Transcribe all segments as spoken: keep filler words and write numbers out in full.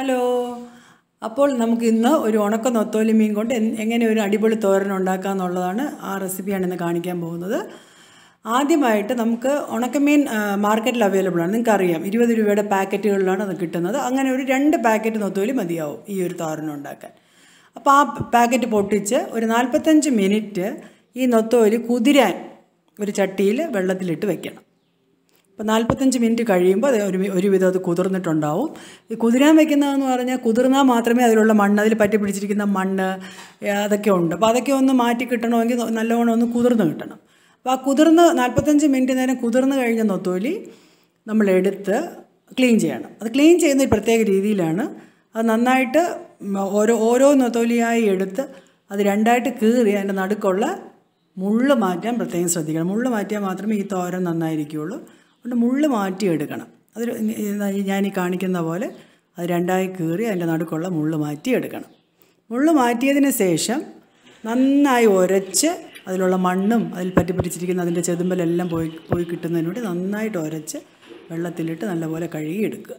Hello. അപ്പോൾ നമുക്ക് ഇന്ന് ഒരു ഉണക്ക നൊത്തോലി മീൻ കൊണ്ട് എങ്ങനെ ഒരു അടിപൊളി തോരൻ ഉണ്ടാക്കാം എന്നുള്ളതാണ് ആ റെസിപ്പിയാണ് ഇന്ന് കാണിക്കാൻ പോകുന്നത്. ആദ്യമായിട്ട് നമുക്ക് ഉണക്കമീൻ മാർക്കറ്റിൽ അവൈലബിൾ ആണ്, നിങ്ങൾക്കറിയാം. ഇരുപത് രൂപയുടെ പാക്കറ്റുകളിലാണ് അത് കിട്ടുന്നത്. അങ്ങനെ ഒരു രണ്ട് പാക്കറ്റ് നൊത്തോലി മതിയാവും ഈ ഒരു തോരൻ ഉണ്ടാക്കാൻ. അപ്പോൾ ആ പാക്കറ്റ് പൊട്ടിച്ച് ഒരു നാൽപ്പത്തഞ്ച് മിനിറ്റ് ഈ നൊത്തോലി കുതിരാൻ ഒരു ചട്ടിയിൽ വെള്ളത്തിലിട്ട് വെക്കണം. അപ്പോൾ നാൽപ്പത്തഞ്ച് മിനിറ്റ് കഴിയുമ്പോൾ അത് ഒരു ഒരുവിധം അത് കുതിർന്നിട്ടുണ്ടാവും. ഈ കുതിരാൻ വെക്കുന്നതെന്ന് പറഞ്ഞാൽ കുതിർന്നാൽ മാത്രമേ അതിലുള്ള മണ്ണ്, അതിൽ പറ്റി പിടിച്ചിരിക്കുന്ന മണ്ണ് അതൊക്കെ ഉണ്ട്. അപ്പോൾ അതൊക്കെ ഒന്ന് മാറ്റി കിട്ടണമെങ്കിൽ നല്ലവണ്ണം ഒന്ന് കുതിർന്ന് കിട്ടണം. അപ്പോൾ ആ കുതിർന്ന് നാൽപ്പത്തഞ്ച് മിനിറ്റ് നേരം കുതിർന്ന് കഴിഞ്ഞ നൊത്തോലി നമ്മളെടുത്ത് ക്ലീൻ ചെയ്യണം. അത് ക്ലീൻ ചെയ്യുന്ന ഒരു പ്രത്യേക രീതിയിലാണ്. അത് നന്നായിട്ട് ഓരോ ഓരോ നൊത്തോലിയായി എടുത്ത് അത് രണ്ടായിട്ട് കീറി അതിൻ്റെ നടുക്കുള്ള മുള്ള് മാറ്റാൻ പ്രത്യേകം ശ്രദ്ധിക്കണം. മുള്ള് മാറ്റിയാൽ മാത്രമേ ഈ തോരൻ നന്നായിരിക്കുകയുള്ളൂ. അതുകൊണ്ട് മുള്ള് മാറ്റിയെടുക്കണം. അതൊരു ഞാൻ ഈ കാണിക്കുന്ന പോലെ അത് രണ്ടായി കീറി അതിൻ്റെ നടുക്കുള്ള മുള്ള് മാറ്റിയെടുക്കണം. മുള്ള് മാറ്റിയതിന് ശേഷം നന്നായി ഉരച്ച് അതിലുള്ള മണ്ണും അതിൽ പറ്റി പിടിച്ചിരിക്കുന്ന അതിൻ്റെ ചെതുമ്പലെല്ലാം പോയി പോയി കിട്ടുന്നതിന് വേണ്ടി നന്നായിട്ട് ഉരച്ച് വെള്ളത്തിലിട്ട് നല്ലപോലെ കഴുകിയെടുക്കുക.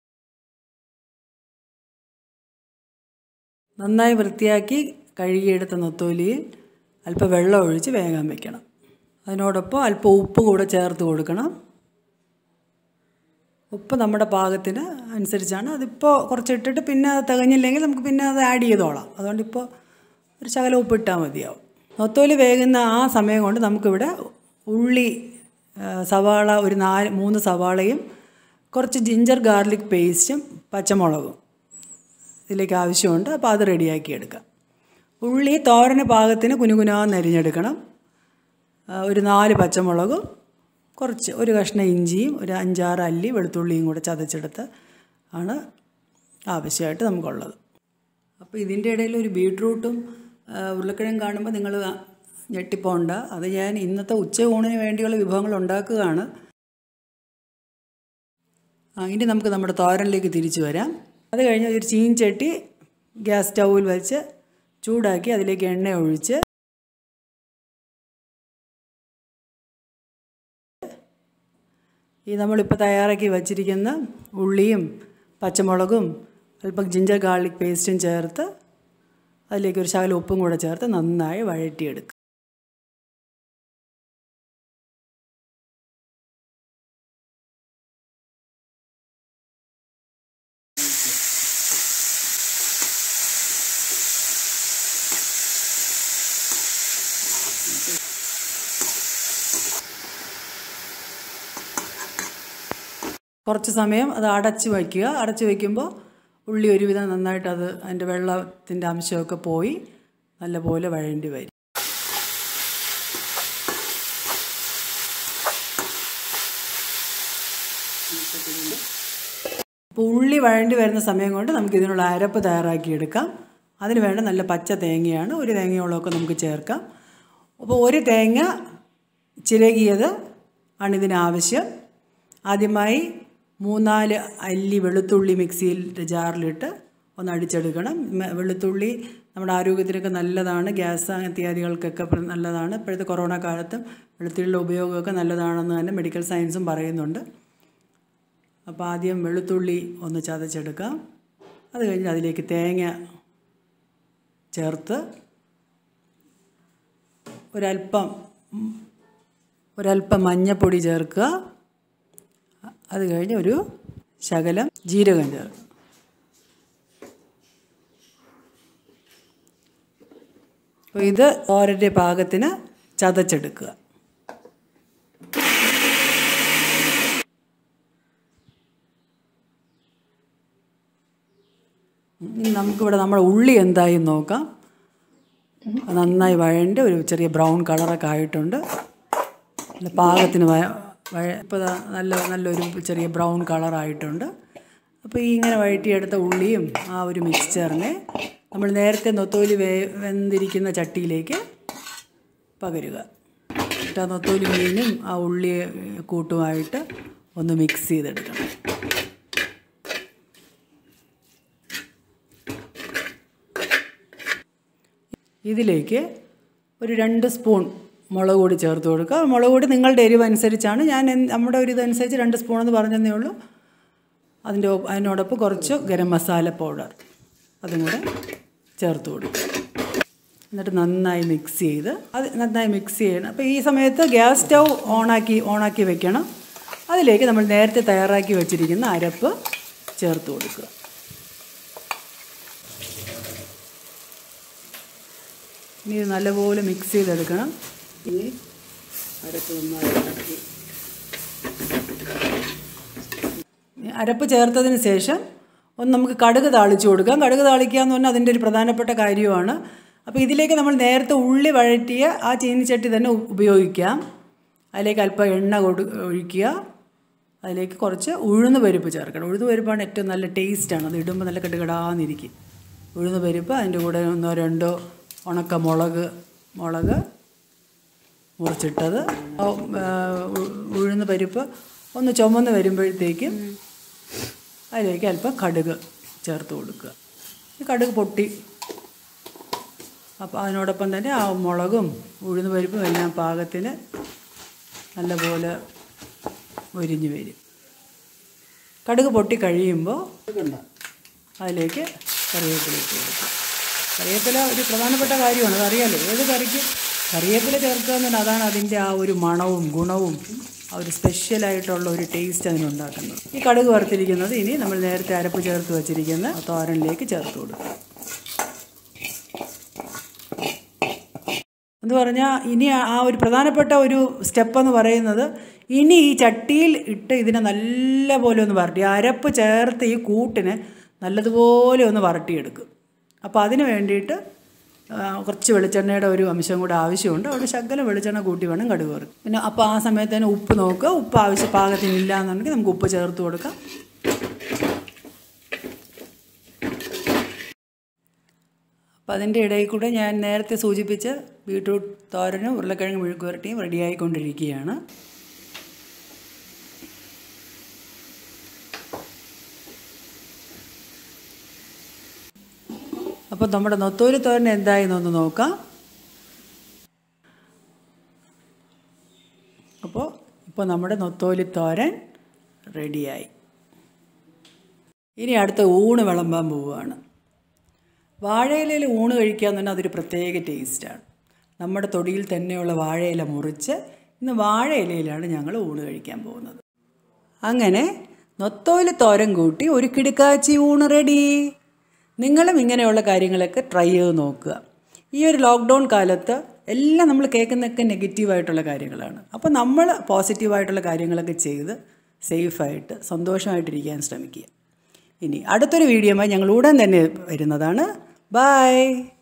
നന്നായി വൃത്തിയാക്കി കഴുകിയെടുത്ത നൊത്തോലിയിൽ അല്പം വെള്ളം ഒഴിച്ച് വേകാൻ വയ്ക്കണം. അതിനോടൊപ്പം അല്പം ഉപ്പ് കൂടെ ചേർത്ത് കൊടുക്കണം. ഉപ്പ് നമ്മുടെ പാകത്തിന് അനുസരിച്ചാണ്. അതിപ്പോൾ കുറച്ചിട്ടിട്ട് പിന്നെ അത് തികഞ്ഞില്ലെങ്കിൽ നമുക്ക് പിന്നെ അത് ആഡ് ചെയ്തോളാം. അതുകൊണ്ടിപ്പോൾ ഒരു ശകലം ഉപ്പിട്ടാൽ മതിയാവും. നൊത്തോലി വേകുന്ന ആ സമയം കൊണ്ട് നമുക്കിവിടെ ഉള്ളി, സവാള ഒരു നാല് മൂന്ന് സവാളയും കുറച്ച് ജിഞ്ചർ ഗാർലിക് പേസ്റ്റും പച്ചമുളകും ഇതിലേക്ക് ആവശ്യമുണ്ട്. അപ്പോൾ അത് റെഡിയാക്കി എടുക്കാം. ഉള്ളി തോരന് പാകത്തിന് കുനുകുനാന്ന് അരിഞ്ഞെടുക്കണം. ഒരു നാല് പച്ചമുളകും കുറച്ച് ഒരു കഷ്ണം ഇഞ്ചിയും ഒരു അഞ്ചാറ് അല്ലി വെളുത്തുള്ളിയും കൂടെ ചതച്ചെടുത്ത് ആണ് ആവശ്യമായിട്ട് നമുക്കുള്ളത്. അപ്പോൾ ഇതിൻ്റെ ഇടയിൽ ഒരു ബീട്രൂട്ടും ഉരുളക്കിഴങ്ങും കാണുമ്പോൾ നിങ്ങൾ ഞെട്ടിപ്പോണ്ട. അത് ഞാൻ ഇന്നത്തെ ഉച്ച ഊണിന് വേണ്ടിയുള്ള വിഭവങ്ങൾ ഉണ്ടാക്കുകയാണ്. ആ ഇനി നമുക്ക് നമ്മുടെ തോരനിലേക്ക് തിരിച്ചു വരാം. അത് കഴിഞ്ഞ് ഒരു ചീൻചട്ടി ഗ്യാസ് സ്റ്റൗവിൽ വെച്ച് ചൂടാക്കി അതിലേക്ക് എണ്ണ ഒഴിച്ച് ഈ നമ്മളിപ്പോൾ തയ്യാറാക്കി വച്ചിരിക്കുന്ന ഉള്ളിയും പച്ചമുളകും അല്പം ജിഞ്ചർ ഗാർലിക് പേസ്റ്റും ചേർത്ത് അതിലേക്ക് ഒരു ശകലം ഉപ്പും കൂടെ ചേർത്ത് നന്നായി വഴറ്റിയെടുക്കുക. കുറച്ച് സമയം അത് അടച്ച് വയ്ക്കുക. അടച്ച് വയ്ക്കുമ്പോൾ ഉള്ളി ഒരുവിധം നന്നായിട്ട് അത് അതിൻ്റെ വെള്ളത്തിൻ്റെ അംശമൊക്കെ പോയി നല്ലപോലെ വഴണ്ടി വരും. അപ്പോൾ ഉള്ളി വഴണ്ടി വരുന്ന സമയം കൊണ്ട് നമുക്ക് ഇതിനുള്ള അരപ്പ് തയ്യാറാക്കിയെടുക്കാം. അതിന് വേണ്ട നല്ല പച്ച തേങ്ങയാണ്. ഒരു തേങ്ങയോളമൊക്കെ നമുക്ക് ചേർക്കാം. അപ്പോൾ ഒരു തേങ്ങ ചിരകിയത് ആണിതിന് ആവശ്യം. ആദ്യമായി മൂന്നാല് അല്ലി വെളുത്തുള്ളി മിക്സിയിൽ ജാറിലിട്ട് ഒന്ന് അടിച്ചെടുക്കണം. വെളുത്തുള്ളി നമ്മുടെ ആരോഗ്യത്തിനൊക്കെ നല്ലതാണ്, ഗ്യാസ് ഇത്യാദികൾക്കൊക്കെ നല്ലതാണ്. ഇപ്പോഴത്തെ കൊറോണ കാലത്തും വെളുത്തുള്ളിയുടെ ഉപയോഗമൊക്കെ നല്ലതാണെന്ന് തന്നെ മെഡിക്കൽ സയൻസും പറയുന്നുണ്ട്. അപ്പോൾ ആദ്യം വെളുത്തുള്ളി ഒന്ന് ചതച്ചെടുക്കാം. അത് കഴിഞ്ഞ് അതിലേക്ക് തേങ്ങ ചേർത്ത് ഒരല്പം ഒരല്പം മഞ്ഞൾപ്പൊടി ചേർക്കുക. അത് കഴിഞ്ഞ് ഒരു ശകലം ജീരകം ചേർക്കുക. അപ്പോൾ ഇത് തോരൻ്റെ പാകത്തിന് ചതച്ചെടുക്കുക. നമുക്കിവിടെ നമ്മുടെ ഉള്ളി എന്തായി നോക്കാം. നന്നായി വഴണ്ട് ഒരു ചെറിയ ബ്രൗൺ കളറൊക്കെ ആയിട്ടുണ്ട്. പാകത്തിന് വഴ ഇപ്പോൾ നല്ല നല്ലൊരു ചെറിയ ബ്രൗൺ കളറായിട്ടുണ്ട്. അപ്പോൾ ഈ ഇങ്ങനെ വഴറ്റിയെടുത്ത ഉള്ളിയും ആ ഒരു മിക്സ്ചറിനെ നമ്മൾ നേരത്തെ നൊത്തോലി വേ വെന്തിരിക്കുന്ന ചട്ടിയിലേക്ക് പകരുക. എന്നിട്ട് ആ നൊത്തോലി മീനും ആ ഉള്ളി കൂട്ടുമായിട്ട് ഒന്ന് മിക്സ് ചെയ്തെടുക്കണം. ഇതിലേക്ക് ഒരു രണ്ട് സ്പൂൺ മുളക് പൊടി ചേർത്ത് കൊടുക്കുക. മുളക് പൊടി നിങ്ങളുടെ എരിവ് അനുസരിച്ചാണ്. ഞാൻ നമ്മുടെ ഒരു ഇതനുസരിച്ച് രണ്ട് സ്പൂണെന്ന് പറഞ്ഞതേ ഉള്ളൂ. അതിൻ്റെ അതിനോടൊപ്പം കുറച്ച് ഗരം മസാല പൗഡർ അതും കൂടെ ചേർത്ത് കൊടുക്കുക. എന്നിട്ട് നന്നായി മിക്സ് ചെയ്ത് അത് നന്നായി മിക്സ് ചെയ്യണം. അപ്പോൾ ഈ സമയത്ത് ഗ്യാസ് സ്റ്റൗ ഓണാക്കി ഓണാക്കി വെക്കണം. അതിലേക്ക് നമ്മൾ നേരത്തെ തയ്യാറാക്കി വെച്ചിരിക്കുന്ന അരപ്പ് ചേർത്ത് കൊടുക്കുക. ഇനി ഇത് നല്ലപോലെ മിക്സ് ചെയ്തെടുക്കണം. ഇനി അരപ്പ് നന്നായി ഇളക്കി അരപ്പ് ചേർത്തതിന് ശേഷം ഒന്ന് നമുക്ക് കടുക് താളിച്ച് കൊടുക്കാം. കടുക് താളിക്കുക എന്ന് പറഞ്ഞാൽ അതിൻ്റെ ഒരു പ്രധാനപ്പെട്ട കാര്യമാണ്. അപ്പോൾ ഇതിലേക്ക് നമ്മൾ നേരത്തെ ഉള്ളി വഴറ്റിയ ആ ചീനിച്ചട്ടി തന്നെ ഉപയോഗിക്കാം. അതിലേക്ക് അല്പം എണ്ണ കൊടു ഒഴിക്കുക. അതിലേക്ക് കുറച്ച് ഉഴുന്ന് പരിപ്പ് ചേർക്കണം. ഉഴുന്ന് പരിപ്പാണ് ഏറ്റവും നല്ല ടേസ്റ്റാണ്. അത് ഇടുമ്പോൾ നല്ല കടുകടാന്നിരിക്കും. ഉഴുന്ന് പരിപ്പ് അതിൻ്റെ കൂടെ ഒന്നോ രണ്ടോ ഉണക്ക മുളക് മുളക് മുറിച്ചിട്ടത്. ഉഴുന്ന് പരിപ്പ് ഒന്ന് ചുമന്ന് വരുമ്പോഴത്തേക്കും അതിലേക്ക് അല്പം കടുക് ചേർത്ത് കൊടുക്കുക. ഈ കടുക് പൊട്ടി അപ്പോൾ അതിനോടൊപ്പം തന്നെ ആ മുളകും ഉഴുന്ന് പരിപ്പും എല്ലാം പാകത്തിന് നല്ലപോലെ ഒരിഞ്ഞ് വരും. കടുക് പൊട്ടി കഴിയുമ്പോൾ അതിലേക്ക് കറിവേപ്പില ഇട്ട് കൊടുക്കുക. കറിവേപ്പില ഒരു പ്രധാനപ്പെട്ട കാര്യമാണ്, അതറിയാലോ. ഏത് കറിക്ക് കറിവേപ്പില ചേർക്കുക എന്ന് പറഞ്ഞാൽ അതാണ് അതിൻ്റെ ആ ഒരു മണവും ഗുണവും ആ ഒരു സ്പെഷ്യലായിട്ടുള്ള ഒരു ടേസ്റ്റ് അതിനുണ്ടാക്കുന്നത്. ഈ കടുക് വറുത്തിരിക്കുന്നത് ഇനി നമ്മൾ നേരത്തെ അരപ്പ് ചേർത്ത് വച്ചിരിക്കുന്ന തോരനിലേക്ക് ചേർത്ത് കൊടുക്കുക. എന്ന് പറഞ്ഞാൽ ഇനി ആ ഒരു പ്രധാനപ്പെട്ട ഒരു സ്റ്റെപ്പെന്ന് പറയുന്നത് ഇനി ഈ ചട്ടിയിൽ ഇട്ട് ഇതിനെ നല്ലപോലെ ഒന്ന് വരട്ടി അരപ്പ് ചേർത്ത് ഈ കൂട്ടിനെ നല്ലതുപോലെ ഒന്ന് വരട്ടിയെടുക്കും. അപ്പോൾ അതിന് വേണ്ടിയിട്ട് കുറച്ച് വെളിച്ചെണ്ണയുടെ ഒരു അംശം കൂടെ ആവശ്യമുണ്ട്. അവിടെ ശകലം വെളിച്ചെണ്ണ കൂട്ടി വേണം കടുക് വറുക്കാൻ. പിന്നെ അപ്പോൾ ആ സമയത്ത് തന്നെ ഉപ്പ് നോക്കുക. ഉപ്പ് ആവശ്യ പാകത്തിനില്ല എന്നുണ്ടെങ്കിൽ നമുക്ക് ഉപ്പ് ചേർത്ത് കൊടുക്കാം. അപ്പം അതിൻ്റെ ഇടയിൽ കൂടെ ഞാൻ നേരത്തെ സൂചിപ്പിച്ച ബീട്രൂട്ട് തോരനും ഉരുളക്കിഴങ്ങ് മെഴുക്ക് പുരട്ടിയും റെഡിയായിക്കൊണ്ടിരിക്കുകയാണ്. അപ്പോൾ നമ്മുടെ നൊത്തോലി തോരൻ എന്തായെന്നൊന്ന് നോക്കാം. അപ്പോൾ ഇപ്പോൾ നമ്മുടെ നൊത്തോലി തോരൻ റെഡിയായി. ഇനി അടുത്ത ഊണ് വിളമ്പാൻ പോവുകയാണ്. വാഴയിലയിൽ ഊണ് കഴിക്കുക എന്ന് പറഞ്ഞാൽ അതൊരു പ്രത്യേക ടേസ്റ്റാണ്. നമ്മുടെ തൊടിയിൽ തന്നെയുള്ള വാഴയില മുറിച്ച് ഇന്ന് വാഴയിലയിലാണ് ഞങ്ങൾ ഊണ് കഴിക്കാൻ പോകുന്നത്. അങ്ങനെ നൊത്തോലി തോരൻ കൂട്ടി ഒരു കിടുക്കാച്ചി ഊണ് റെഡി. നിങ്ങളും ഇങ്ങനെയുള്ള കാര്യങ്ങളൊക്കെ ട്രൈ ചെയ്ത് നോക്കുക. ഈ ഒരു ലോക്ക്ഡൗൺ കാലത്ത് എല്ലാം നമ്മൾ കേൾക്കുന്നതൊക്കെ നെഗറ്റീവായിട്ടുള്ള കാര്യങ്ങളാണ്. അപ്പോൾ നമ്മൾ പോസിറ്റീവായിട്ടുള്ള കാര്യങ്ങളൊക്കെ ചെയ്ത് സേഫായിട്ട് സന്തോഷമായിട്ടിരിക്കാൻ ശ്രമിക്കുക. ഇനി അടുത്തൊരു വീഡിയോയുമായി ഞങ്ങൾ ഉടൻ തന്നെ വരുന്നതാണ്. ബൈ.